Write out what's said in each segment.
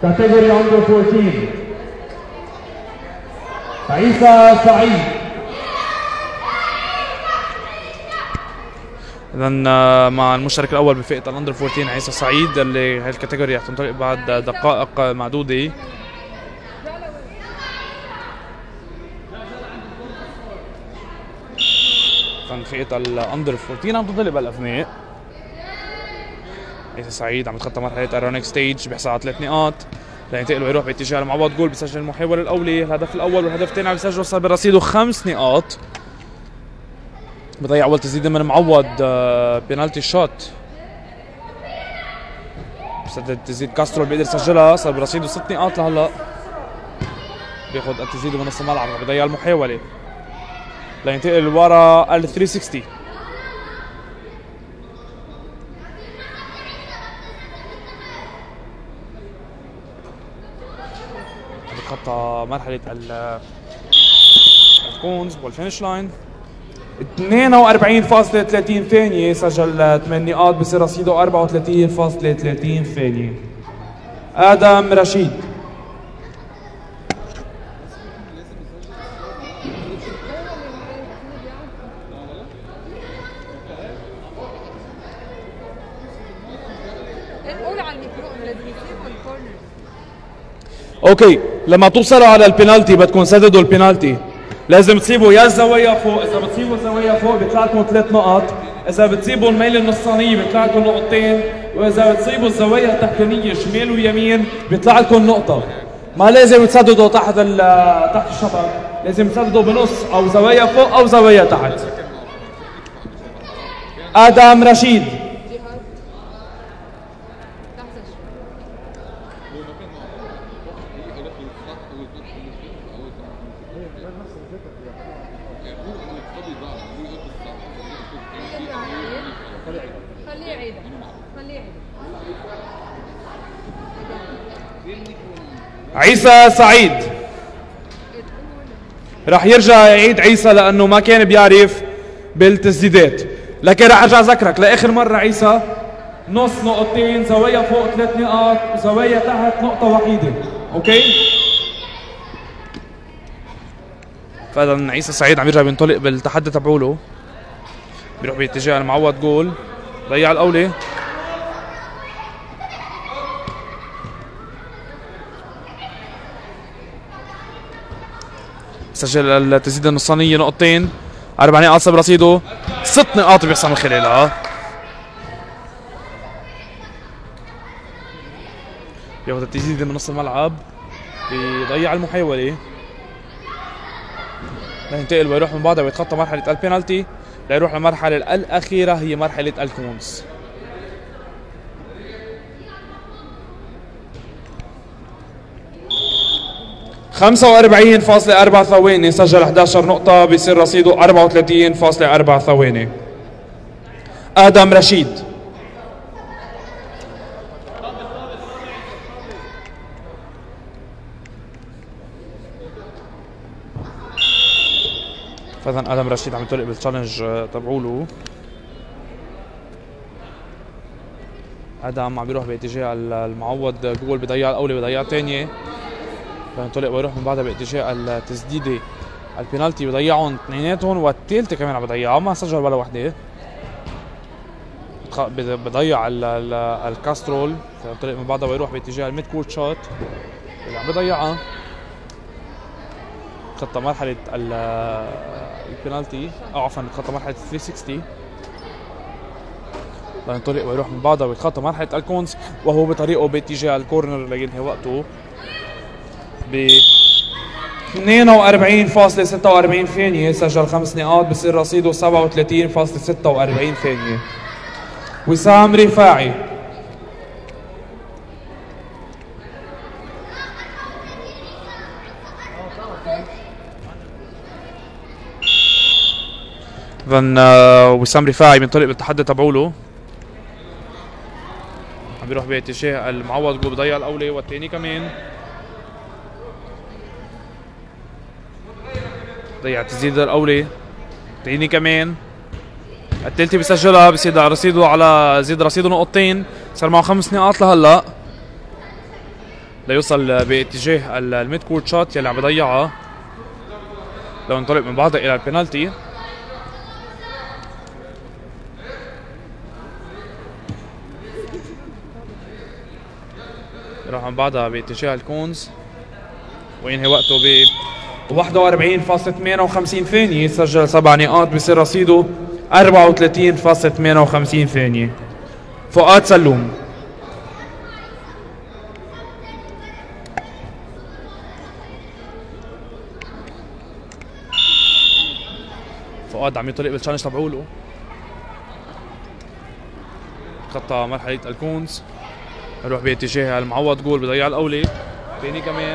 كاتيجوري اندر 14 عيسى سعيد. اذا مع المشترك الاول بفئه الاندر 14 عيسى سعيد اللي هاي الكاتيجوري رح تنطلق بعد دقائق معدوده. فئه الاندر 14 عم تنطلق بالاثناء. عيسى سعيد عم يتخطى مرحله الرانينج ستيج بيحصل على 3 نقاط لينتقل ويروح باتجاه المعوض جول. بيسجل المحاولة الأولى الهدف الأول والهدف الثاني عم يسجل وصل برصيده 5 نقاط. بضيع أول تسديدة من معوض بينالتي شوت. بسدد تسديد كاسترو بيقدر يسجلها صار برصيده 6 نقاط لهلا. بياخذ التسديدة من نص الملعب بضيع المحاولة لينتقل ورا ال 360. خطى مرحلة الكونز والفينش لاين 42.30 ثانية. سجل 8 نقاط بصير رصيده 34.30 ثانية. آدم رشيد. اوكي لما توصلوا على البينالتي بدكم سددوا البينالتي. لازم تصيبوا يا الزاويه فوق، اذا بتصيبوا الزاويه فوق بيطلع لكم 3 نقط، اذا بتصيبوا الميل النصانيه بيطلع لكم نقطتين، واذا بتصيبوا الزوايا التحتانيه شمال ويمين بيطلع لكم نقطه. ما لازم تسددوا تحت الشطر، لازم تسددوا بنص او زوايا فوق او زوايا تحت. ادم رشيد. عيسى سعيد راح يرجع يعيد عيسى لانه ما كان بيعرف بالتسديدات، لكن راح ارجع اذكرك لاخر مره عيسى نص نقطتين، زوايا فوق 3 نقاط، زوايا تحت نقطه وحيده. اوكي فاذا عيسى سعيد عم يرجع بينطلق بالتحدي تبعوله، بيروح باتجاه المعوض جول، ضيع الاولى سجل التسديده النصانيه نقطتين، 4 نقاط صار برصيده، 6 نقاط بيحصل من خلالها. بياخذ التسديده من نص الملعب، بيضيع المحاوله لينتقل ويروح من بعدها ويتخطى مرحله البينالتي ليروح للمرحله الاخيره هي مرحله الكونز. خمسة 45.4 ثواني، سجل 11 نقطة، بيصير رصيده 34.4 ثواني. آدم رشيد. فإذا آدم رشيد عم يطلق بالتشالنج تبعوله. آدم عم بيروح باتجاه المعوض جول، بضيع الأولى بضيع الثانية، بينطلق ويروح من بعدها باتجاه التسديده البينالتي، بضيعهم اثنيناتهم والثالثه كمان عم بضيعها، ما سجل ولا وحده. بضيع الكاسترول، بينطلق من بعدها ويروح باتجاه الميد كورت شوت اللي عم بضيعها. خطى مرحله البينالتي او عفوا خطى مرحله 360، بينطلق ويروح من بعدها ويتخطى مرحله الكونز وهو بطريقه باتجاه الكورنر لينهي وقته ب 42.46 ثانية. سجل 5 نقاط، بصير رصيده 37.46 ثانية. وسام رفاعي. اذا وسام رفاعي بينطلق بالتحدي تبعوله، عم بيروح باتجاه المعوض جول، بضيع الاولى والثاني كمان، ضيع التسديده الاولى، الثاني كمان، الثالثه بيسجلها، بزيد رصيده على زيد رصيده نقطتين، صار معه 5 نقاط لهلا ليوصل باتجاه الميد كورت شوت يلي عم بضيعها. لو انطلق من بعضها الى البينالتي. راح من بعضها باتجاه الكونز وينهي وقته ب 41.58 ثانية. سجل 7 نقاط بصير رصيده 34.58 ثانية. فؤاد سلوم. فؤاد عم يطلق بالتشالنج تبعوله. خطة مرحلة الكونز. يروح باتجاه المعوض جول بضيع الأولي. ثاني كمان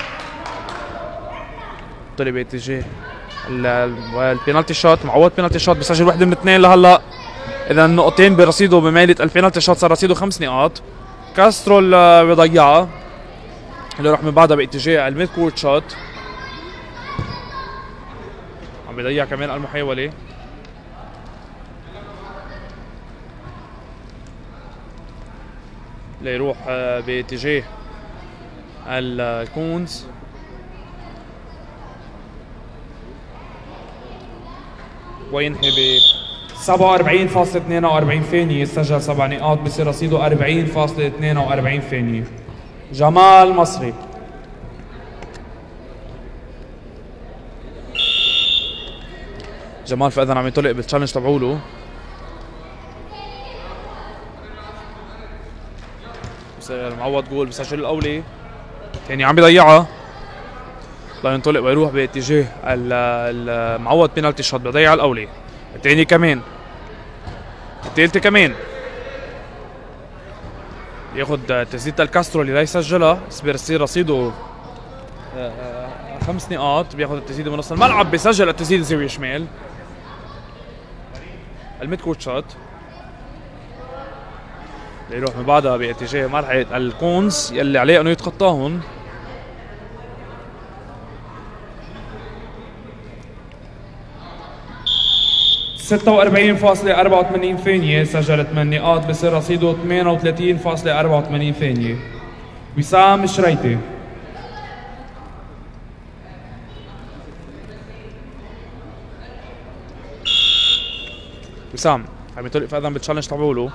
طلع باتجاه البينالتي شوت. معوض بينالتي شوت بسجل وحده من اثنين لهلا. اذا نقطتين برصيده بميلة البينالتي شوت صار رصيده 5 نقاط. كاسترول بضيعها اللي راح من بعدها باتجاه الميد كورت شوت. عم بضيع كمان المحاولة. ليروح باتجاه الكونز. وينهي ب 47.42 ثانية. سجل 7 نقاط بصير رصيده 40.42 ثانية. جمال مصري. جمال فإذا عم يطلق بالتشالنج تبعوله. بصير معوض جول بسجل الأولي. يعني عم بيضيعها. ينطلق ويروح باتجاه المعوض بينالتي شوت بضيع الأولي. الثاني كمان. الثالثة كمان. ياخذ تسديدة الكاسترو اللي لا يسجلها. بصير رصيده 5 نقاط. بياخذ التسديدة من نص الملعب. بيسجل التسديدة زاوية شمال. الميد كورت شوت. بيروح من بعدها باتجاه مرحلة الكونز يلي عليه انه يتخطاهم. ستة 46.84 ثانية. سجل 8 نقاط بصير رصيده 38.84 ثانية. وسام شريتي. وسام عم يطلق فاذا بالتشالنج تبعوله.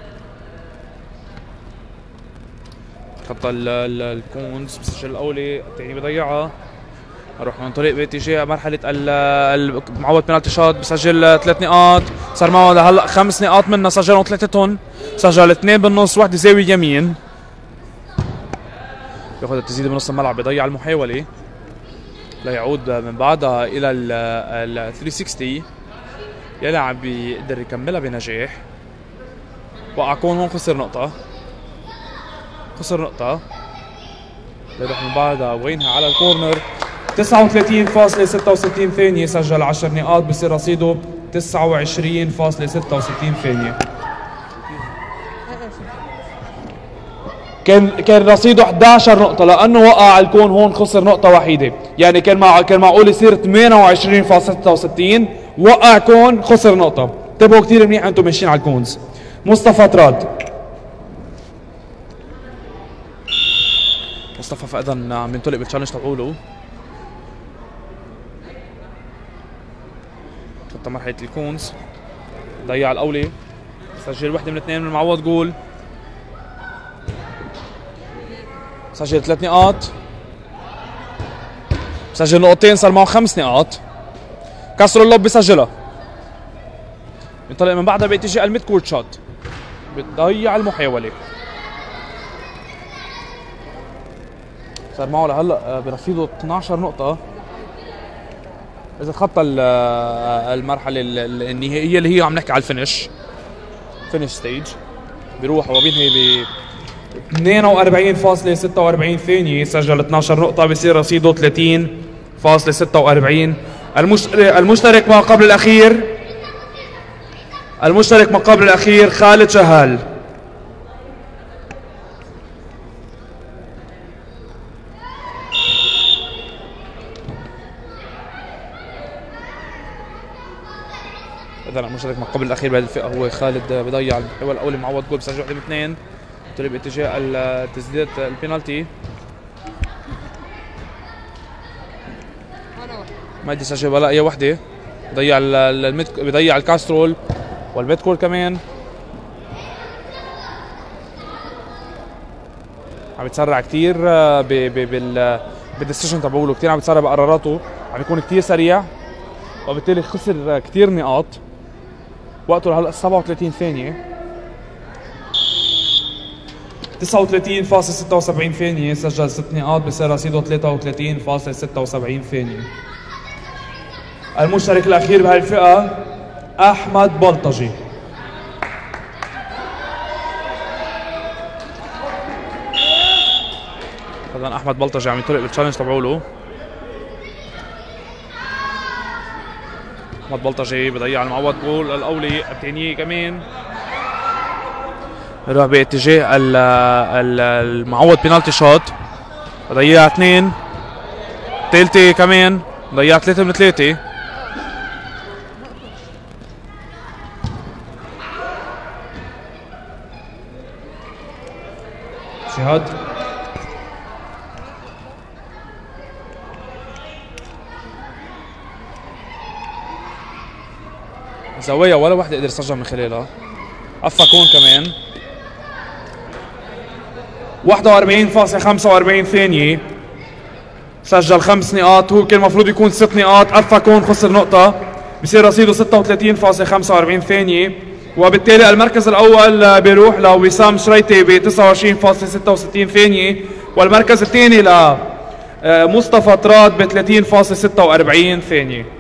خطة الكونز بسجل الاولي. الثاني بضيعها. اروح من طريق باتجاه مرحلة المعوض بينالتي شوت. بسجل 3 نقاط. صار معه لهلا 5 نقاط منها سجلهم 3 سجل 2 بالنص. وحدة زاوية يمين. بياخذ التسديدة بنص الملعب بضيع المحاولة. ليعود من بعدها الى ال 360 يلي عم بيقدر يكملها بنجاح. وقع كون هون خسر نقطة. خسر نقطة. بيروح من بعدها وينها على الكورنر. 39.66 ثانية. سجل 10 نقاط بصير رصيده 29.66 ثانية. كان رصيده 11 نقطة لأنه وقع الكون هون خسر نقطة وحيدة. يعني كان معقول يصير 28.66. وقع كون خسر نقطة. انتبهوا كثير منيح انتم ماشيين على الكونز. مصطفى طراد. مصطفى فإذا عم ينطلق بالتشالنج تبعوله. خطة مرحلة الكونز. ضيع الأولي. سجل وحدة من اثنين من معوض جول. سجل 3 نقاط. سجل نقطتين صار معه 5 نقاط. كسر اللوب بسجلها. ينطلق من بعدها باتجاه الميد كورت شوت. بتضيع المحاولة. صار معه لهلا برصيده 12 نقطة. إذا تخطى المرحلة النهائية اللي هي عم نحكي على الفينش ستيج. بيروح وبينهي ب 42.46 ثانية. سجل 12 نقطة بصير رصيده 30.46. المشترك ما قبل الأخير خالد شهال. إذا المشترك ما قبل الأخير بهذه الفئة هو خالد. بضيع المحاولة الأولى معوض جول بسجل وحدة من اثنين. طلع باتجاه تسديدة البينالتي. ما قدر يسجل ولا اي وحده. بضيع الكاسترول والميد كول كمان. عم يتسرع كثير بالديسيشن تبعوله، كثير عم يتسرع بقراراته، عم يكون كثير سريع وبالتالي خسر كثير نقاط. وقته لهلا 37 ثانية، 39.76 ثانية، سجل 6 نقاط بصير رصيده 33.76 ثانية. المشترك الأخير بهالفئة أحمد بلطجي. طبعا أحمد بلطجي عم يطلق بالتشالنج تبعوله. أحمد بلطجي بضيع المعوض بول الأولي الثانية كمان، بروح باتجاه المعوض بينالتي شوت، بضيع 2 ثالثة كمان، ضيع 3 من 3. شهاد زوايا ولا وحده قدر يسجل من خلالها. قفا كون كمان 41.45 ثانية، سجل 5 نقاط، هو كان المفروض يكون 6 نقاط. قفا كون خسر نقطة، بصير رصيده 36.45 ثانية، وبالتالي المركز الأول بيروح لوسام شريتي ب 29.66 ثانية، والمركز الثاني لمصطفى طراد ب 30.46 ثانية.